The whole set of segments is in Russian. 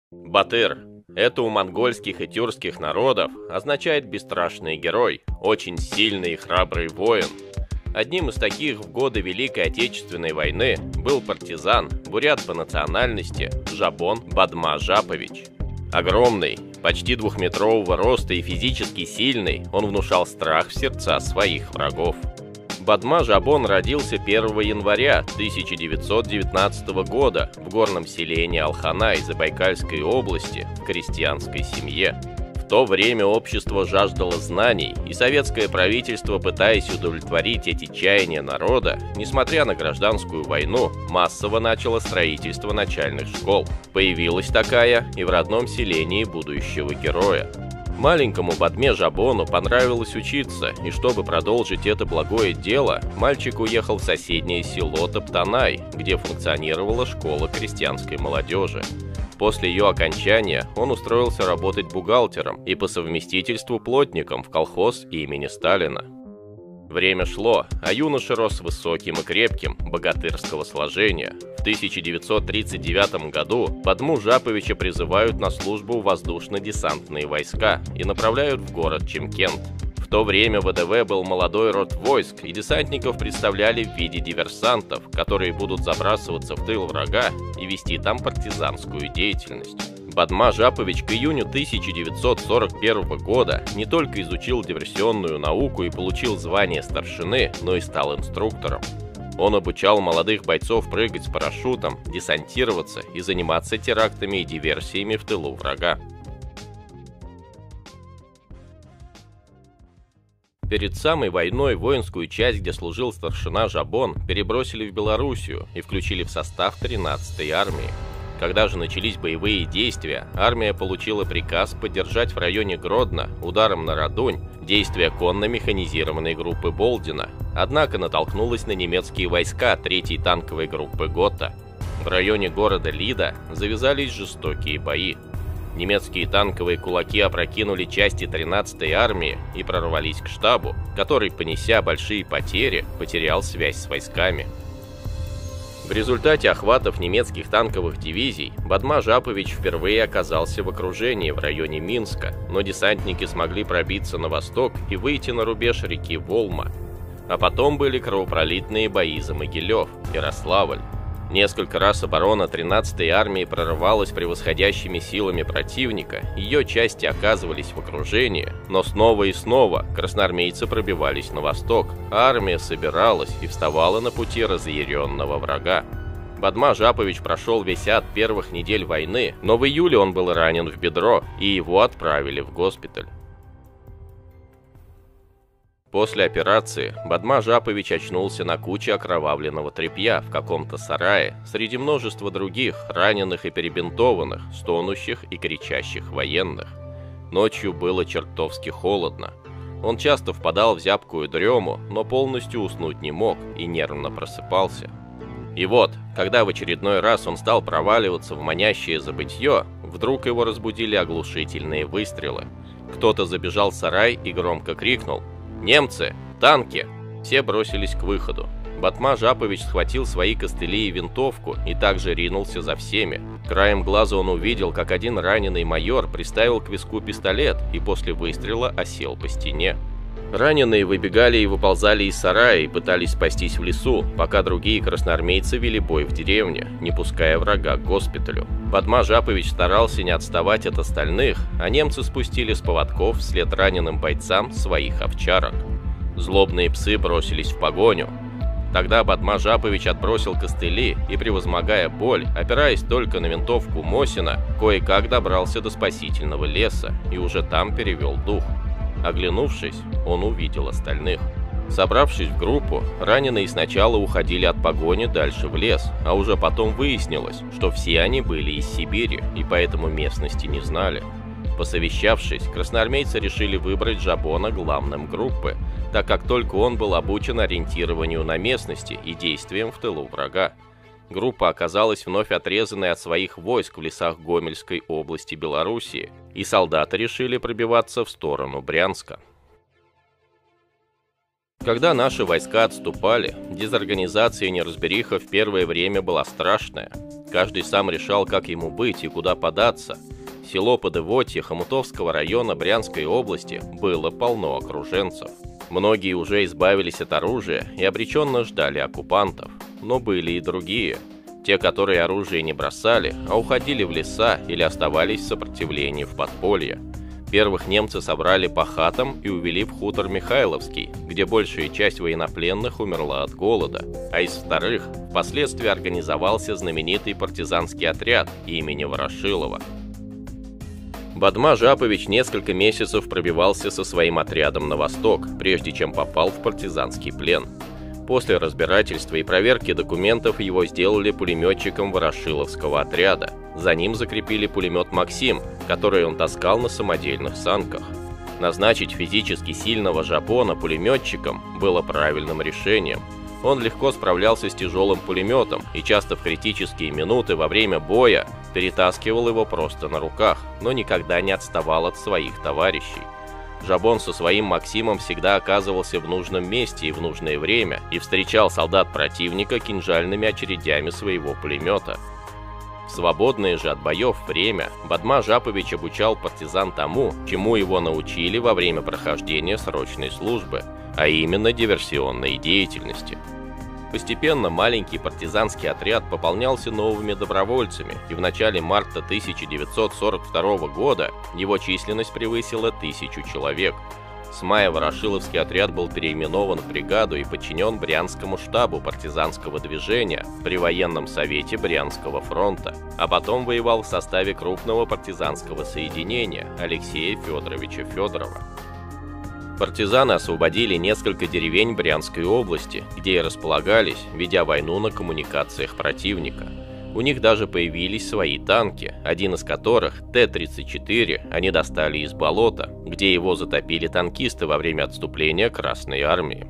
Батыр – это у монгольских и тюркских народов означает бесстрашный герой, очень сильный и храбрый воин. Одним из таких в годы Великой Отечественной войны был партизан, бурят по национальности Жабон Бадма Жапович. Огромный, почти двухметрового роста и физически сильный, он внушал страх в сердца своих врагов. Бадма Жабон родился 1 января 1919 года в горном селении Алханай Забайкальской области в крестьянской семье. В то время общество жаждало знаний, и советское правительство, пытаясь удовлетворить эти чаяния народа, несмотря на гражданскую войну, массово начало строительство начальных школ. Появилась такая и в родном селении будущего героя. Маленькому Бадме Жабону понравилось учиться, и чтобы продолжить это благое дело, мальчик уехал в соседнее село Топтанай, где функционировала школа крестьянской молодежи. После ее окончания он устроился работать бухгалтером и по совместительству плотником в колхоз имени Сталина. Время шло, а юноша рос высоким и крепким, богатырского сложения. В 1939 году Бадму Жаповича призывают на службу в воздушно-десантные войска и направляют в город Чимкент. В то время ВДВ был молодой род войск, и десантников представляли в виде диверсантов, которые будут забрасываться в тыл врага и вести там партизанскую деятельность. Бадма Жапович к июню 1941 года не только изучил диверсионную науку и получил звание старшины, но и стал инструктором. Он обучал молодых бойцов прыгать с парашютом, десантироваться и заниматься терактами и диверсиями в тылу врага. Перед самой войной воинскую часть, где служил старшина Жабон, перебросили в Белоруссию и включили в состав 13-й армии. Когда же начались боевые действия, армия получила приказ поддержать в районе Гродно ударом на Радунь действия конно-механизированной группы Болдина, однако натолкнулась на немецкие войска 3-й танковой группы Готта. В районе города Лида завязались жестокие бои. Немецкие танковые кулаки опрокинули части 13-й армии и прорвались к штабу, который, понеся большие потери, потерял связь с войсками. В результате охватов немецких танковых дивизий Бадма Жапович впервые оказался в окружении в районе Минска, но десантники смогли пробиться на восток и выйти на рубеж реки Волма. А потом были кровопролитные бои за Могилев, Ярославль. Несколько раз оборона 13-й армии прорывалась превосходящими силами противника, ее части оказывались в окружении, но снова и снова красноармейцы пробивались на восток, а армия собиралась и вставала на пути разъяренного врага. Бадма Жапович прошел весь ад первых недель войны, но в июле он был ранен в бедро, и его отправили в госпиталь. После операции Бадма Жапович очнулся на куче окровавленного тряпья в каком-то сарае среди множества других раненых и перебинтованных, стонущих и кричащих военных. Ночью было чертовски холодно. Он часто впадал в зябкую дрему, но полностью уснуть не мог и нервно просыпался. И вот, когда в очередной раз он стал проваливаться в манящее забытье, вдруг его разбудили оглушительные выстрелы. Кто-то забежал в сарай и громко крикнул: «Немцы! Танки!» Все бросились к выходу. Бадма Жапович схватил свои костыли и винтовку и также ринулся за всеми. Краем глаза он увидел, как один раненый майор приставил к виску пистолет и после выстрела осел по стене. Раненые выбегали и выползали из сарая и пытались спастись в лесу, пока другие красноармейцы вели бой в деревне, не пуская врага к госпиталю. Бадма Жапович старался не отставать от остальных, а немцы спустили с поводков вслед раненым бойцам своих овчарок. Злобные псы бросились в погоню. Тогда Бадма Жапович отбросил костыли и, превозмогая боль, опираясь только на винтовку Мосина, кое-как добрался до спасительного леса и уже там перевел дух. Оглянувшись, он увидел остальных. Собравшись в группу, раненые сначала уходили от погони дальше в лес, а уже потом выяснилось, что все они были из Сибири и поэтому местности не знали. Посовещавшись, красноармейцы решили выбрать Жабона главным группы, так как только он был обучен ориентированию на местности и действиям в тылу врага. Группа оказалась вновь отрезанной от своих войск в лесах Гомельской области Белоруссии, и солдаты решили пробиваться в сторону Брянска. Когда наши войска отступали, дезорганизация и неразбериха в первое время была страшная. Каждый сам решал, как ему быть и куда податься. Село Подывотье Хомутовского района Брянской области было полно окруженцев. Многие уже избавились от оружия и обреченно ждали оккупантов. Но были и другие. Те, которые оружие не бросали, а уходили в леса или оставались в сопротивлении в подполье. Первых немцы собрали по хатам и увели в хутор Михайловский, где большая часть военнопленных умерла от голода. А из вторых впоследствии организовался знаменитый партизанский отряд имени Ворошилова. Бадма Жапович несколько месяцев пробивался со своим отрядом на восток, прежде чем попал в партизанский плен. После разбирательства и проверки документов его сделали пулеметчиком Ворошиловского отряда. За ним закрепили пулемет «Максим», который он таскал на самодельных санках. Назначить физически сильного Жабона пулеметчиком было правильным решением. Он легко справлялся с тяжелым пулеметом и часто в критические минуты во время боя перетаскивал его просто на руках, но никогда не отставал от своих товарищей. Жабон со своим Максимом всегда оказывался в нужном месте и в нужное время и встречал солдат противника кинжальными очередями своего пулемета. В свободное же от боев время Бадма Жапович обучал партизан тому, чему его научили во время прохождения срочной службы, а именно диверсионной деятельности. Постепенно маленький партизанский отряд пополнялся новыми добровольцами, и в начале марта 1942 года его численность превысила 1000 человек. С мая Ворошиловский отряд был переименован в бригаду и подчинен Брянскому штабу партизанского движения при военном совете Брянского фронта, а потом воевал в составе крупного партизанского соединения Алексея Федоровича Федорова. Партизаны освободили несколько деревень Брянской области, где и располагались, ведя войну на коммуникациях противника. У них даже появились свои танки, один из которых, Т-34, они достали из болота, где его затопили танкисты во время отступления Красной Армии.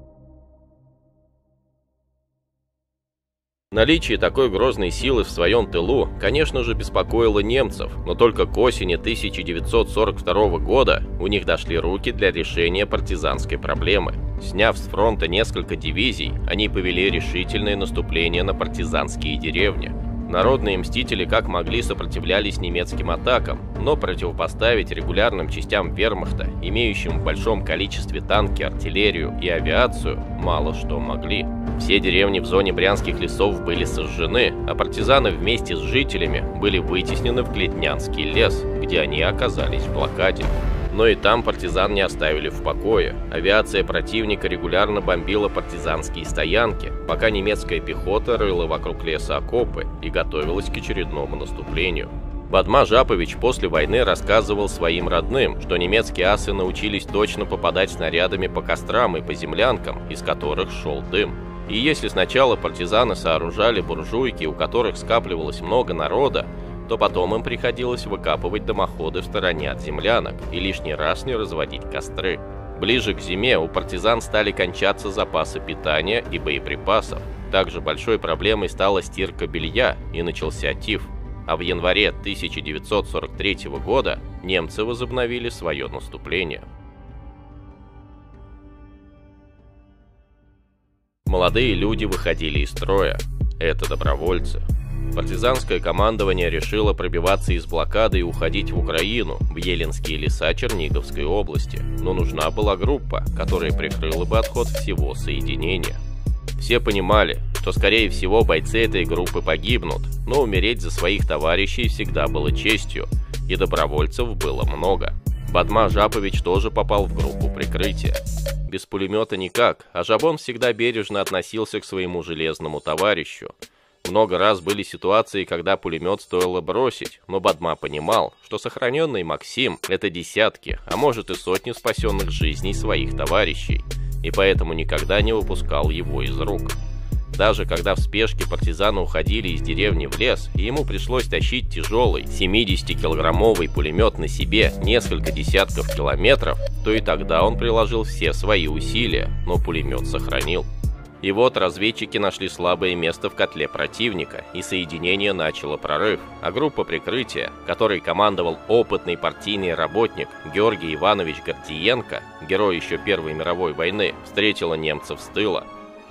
Наличие такой грозной силы в своем тылу, конечно же, беспокоило немцев, но только к осени 1942 года у них дошли руки для решения партизанской проблемы. Сняв с фронта несколько дивизий, они повели решительное наступление на партизанские деревни. Народные мстители как могли сопротивлялись немецким атакам, но противопоставить регулярным частям вермахта, имеющим в большом количестве танки, артиллерию и авиацию, мало что могли. Все деревни в зоне брянских лесов были сожжены, а партизаны вместе с жителями были вытеснены в Клетнянский лес, где они оказались в блокаде. Но и там партизан не оставили в покое. Авиация противника регулярно бомбила партизанские стоянки, пока немецкая пехота рыла вокруг леса окопы и готовилась к очередному наступлению. Бадма Жапович после войны рассказывал своим родным, что немецкие асы научились точно попадать снарядами по кострам и по землянкам, из которых шел дым. И если сначала партизаны сооружали буржуйки, у которых скапливалось много народа, то потом им приходилось выкапывать дымоходы в стороне от землянок и лишний раз не разводить костры. Ближе к зиме у партизан стали кончаться запасы питания и боеприпасов. Также большой проблемой стала стирка белья и начался тиф. А в январе 1943 года немцы возобновили свое наступление. Молодые люди выходили из строя. Это добровольцы. Партизанское командование решило пробиваться из блокады и уходить в Украину, в Еленские леса Черниговской области, но нужна была группа, которая прикрыла бы отход всего соединения. Все понимали, что скорее всего бойцы этой группы погибнут, но умереть за своих товарищей всегда было честью, и добровольцев было много. Бадма Жапович тоже попал в группу прикрытия. Без пулемета никак, а Жабон всегда бережно относился к своему железному товарищу. Много раз были ситуации, когда пулемет стоило бросить, но Бадма понимал, что сохраненный Максим – это десятки, а может и сотни спасенных жизней своих товарищей, и поэтому никогда не выпускал его из рук. Даже когда в спешке партизаны уходили из деревни в лес, и ему пришлось тащить тяжелый 70-килограммовый пулемет на себе несколько десятков километров, то и тогда он приложил все свои усилия, но пулемет сохранил. И вот разведчики нашли слабое место в котле противника, и соединение начало прорыв, а группа прикрытия, которой командовал опытный партийный работник Георгий Иванович Гордиенко, герой еще Первой мировой войны, встретила немцев с тыла.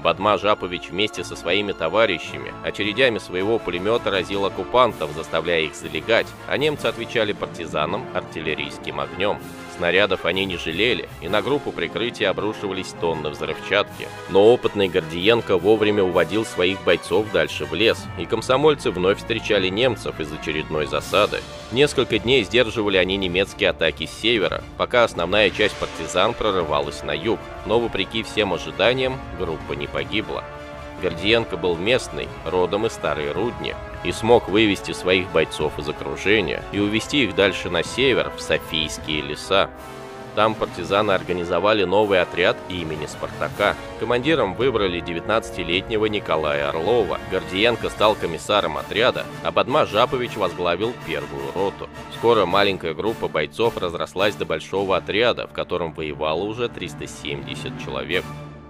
Бадма Жапович вместе со своими товарищами очередями своего пулемета разил оккупантов, заставляя их залегать, а немцы отвечали партизанам артиллерийским огнем. Снарядов они не жалели, и на группу прикрытия обрушивались тонны взрывчатки. Но опытный Гордиенко вовремя уводил своих бойцов дальше в лес, и комсомольцы вновь встречали немцев из очередной засады. Несколько дней сдерживали они немецкие атаки с севера, пока основная часть партизан прорывалась на юг, но вопреки всем ожиданиям группа не погибла. Гордиенко был местный, родом из Старой Рудни, и смог вывести своих бойцов из окружения и увести их дальше на север, в Софийские леса. Там партизаны организовали новый отряд имени Спартака. Командиром выбрали 19-летнего Николая Орлова. Гордиенко стал комиссаром отряда, а Бадма Жапович возглавил первую роту. Скоро маленькая группа бойцов разрослась до большого отряда, в котором воевало уже 370 человек.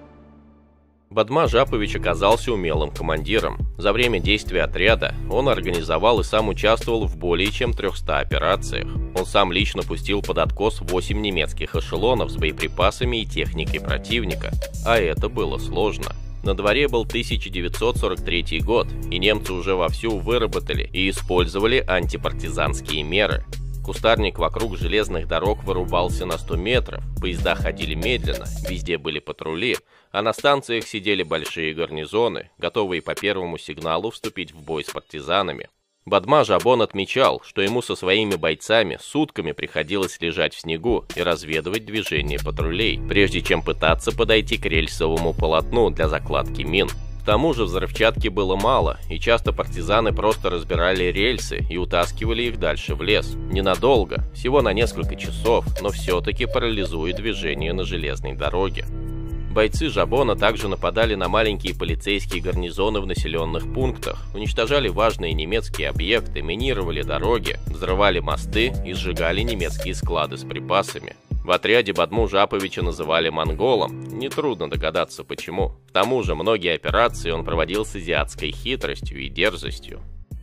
Бадма Жапович оказался умелым командиром. За время действия отряда он организовал и сам участвовал в более чем 300 операциях. Он сам лично пустил под откос 8 немецких эшелонов с боеприпасами и техникой противника, а это было сложно. На дворе был 1943 год, и немцы уже вовсю выработали и использовали антипартизанские меры. Кустарник вокруг железных дорог вырубался на 100 метров, поезда ходили медленно, везде были патрули, а на станциях сидели большие гарнизоны, готовые по первому сигналу вступить в бой с партизанами. Бадма Жабон отмечал, что ему со своими бойцами сутками приходилось лежать в снегу и разведывать движение патрулей, прежде чем пытаться подойти к рельсовому полотну для закладки мин. К тому же взрывчатки было мало, и часто партизаны просто разбирали рельсы и утаскивали их дальше в лес. Ненадолго, всего на несколько часов, но все-таки парализуя движение на железной дороге. Бойцы Жабона также нападали на маленькие полицейские гарнизоны в населенных пунктах, уничтожали важные немецкие объекты, минировали дороги, взрывали мосты и сжигали немецкие склады с припасами. В отряде Бадму Жаповича называли монголом, нетрудно догадаться почему. К тому же многие операции он проводил с азиатской хитростью и дерзостью.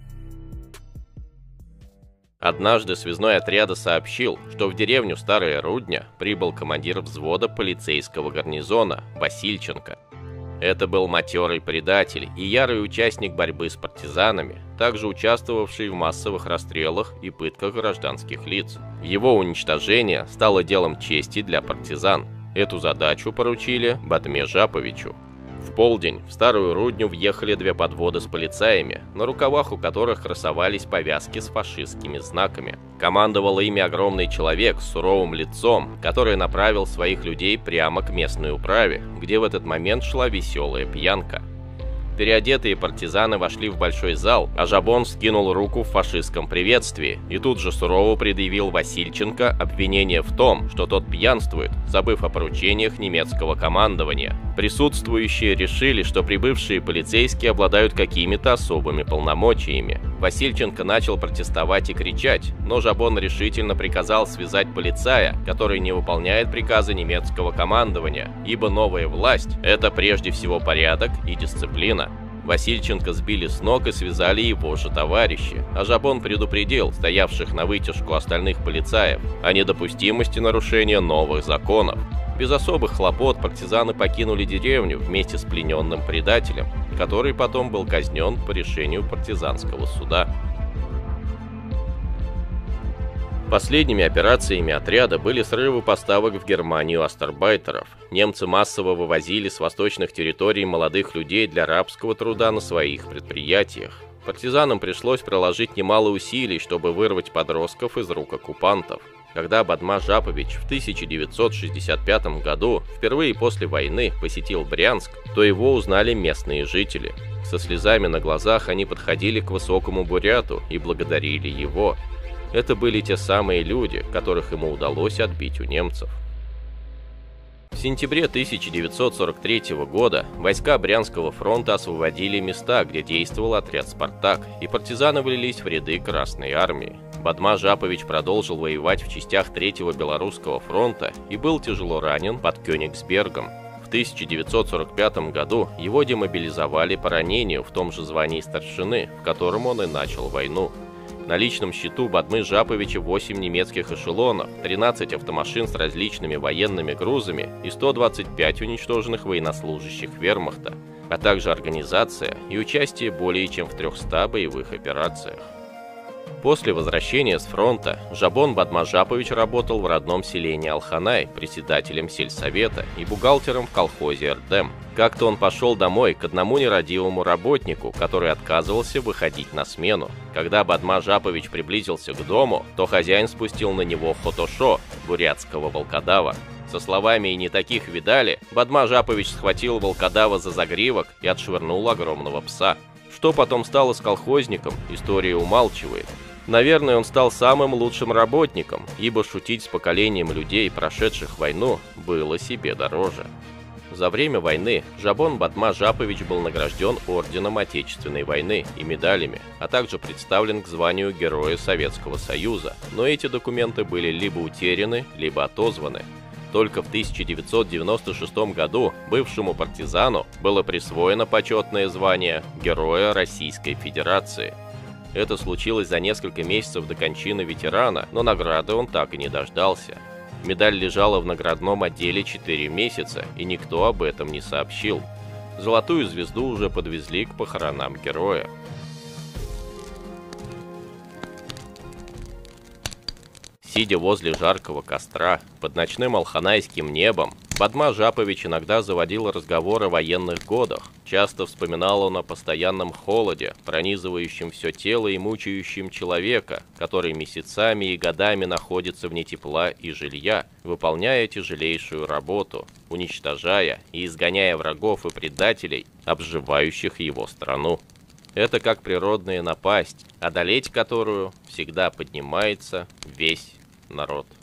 Однажды связной отряда сообщил, что в деревню Старая Рудня прибыл командир взвода полицейского гарнизона Васильченко. Это был матерый предатель и ярый участник борьбы с партизанами, также участвовавший в массовых расстрелах и пытках гражданских лиц. Его уничтожение стало делом чести для партизан. Эту задачу поручили Бадме Жаповичу. В полдень в Старую Рудню въехали 2 подводы с полицаями, на рукавах у которых красовались повязки с фашистскими знаками. Командовал ими огромный человек с суровым лицом, который направил своих людей прямо к местной управе, где в этот момент шла веселая пьянка. Переодетые партизаны вошли в большой зал, а Жабон скинул руку в фашистском приветствии и тут же сурово предъявил Васильченко обвинение в том, что тот пьянствует, забыв о поручениях немецкого командования. Присутствующие решили, что прибывшие полицейские обладают какими-то особыми полномочиями. Васильченко начал протестовать и кричать, но Жабон решительно приказал связать полицая, который не выполняет приказы немецкого командования, ибо новая власть – это прежде всего порядок и дисциплина. Васильченко сбили с ног и связали его же товарищи, а Жабон предупредил стоявших на вытяжку остальных полицаев о недопустимости нарушения новых законов. Без особых хлопот партизаны покинули деревню вместе с плененным предателем, который потом был казнен по решению партизанского суда. Последними операциями отряда были срывы поставок в Германию астарбайтеров. Немцы массово вывозили с восточных территорий молодых людей для рабского труда на своих предприятиях. Партизанам пришлось приложить немало усилий, чтобы вырвать подростков из рук оккупантов. Когда Бадма Жапович в 1965 году впервые после войны посетил Брянск, то его узнали местные жители. Со слезами на глазах они подходили к высокому буряту и благодарили его. Это были те самые люди, которых ему удалось отбить у немцев. В сентябре 1943 года войска Брянского фронта освободили места, где действовал отряд «Спартак», и партизаны влились в ряды Красной армии. Бадма Жапович продолжил воевать в частях 3-го Белорусского фронта и был тяжело ранен под Кёнигсбергом. В 1945 году его демобилизовали по ранению в том же звании старшины, в котором он и начал войну. На личном счету Бадмы Жаповича 8 немецких эшелонов, 13 автомашин с различными военными грузами и 125 уничтоженных военнослужащих вермахта, а также организация и участие более чем в 300 боевых операциях. После возвращения с фронта Жабон Бадма Жапович работал в родном селении Алханай председателем сельсовета и бухгалтером в колхозе Эрдем. Как-то он пошел домой к одному нерадивому работнику, который отказывался выходить на смену. Когда Бадма Жапович приблизился к дому, то хозяин спустил на него хотошо, бурятского волкодава. Со словами «и не таких видали», Бадма Жапович схватил волкодава за загривок и отшвырнул огромного пса. Что потом стало с колхозником, история умалчивает. Наверное, он стал самым лучшим работником, ибо шутить с поколением людей, прошедших войну, было себе дороже. За время войны Жабон Бадма Жапович был награжден орденом Отечественной войны и медалями, а также представлен к званию Героя Советского Союза, но эти документы были либо утеряны, либо отозваны. Только в 1996 году бывшему партизану было присвоено почетное звание Героя Российской Федерации. Это случилось за несколько месяцев до кончины ветерана, но награды он так и не дождался. Медаль лежала в наградном отделе 4 месяца, и никто об этом не сообщил. Золотую звезду уже подвезли к похоронам героя. Сидя возле жаркого костра, под ночным алханайским небом, Бадма Жапович иногда заводил разговор о военных годах. Часто вспоминал он о постоянном холоде, пронизывающем все тело и мучающем человека, который месяцами и годами находится вне тепла и жилья, выполняя тяжелейшую работу, уничтожая и изгоняя врагов и предателей, обживающих его страну. Это как природная напасть, одолеть которую всегда поднимается весь народ.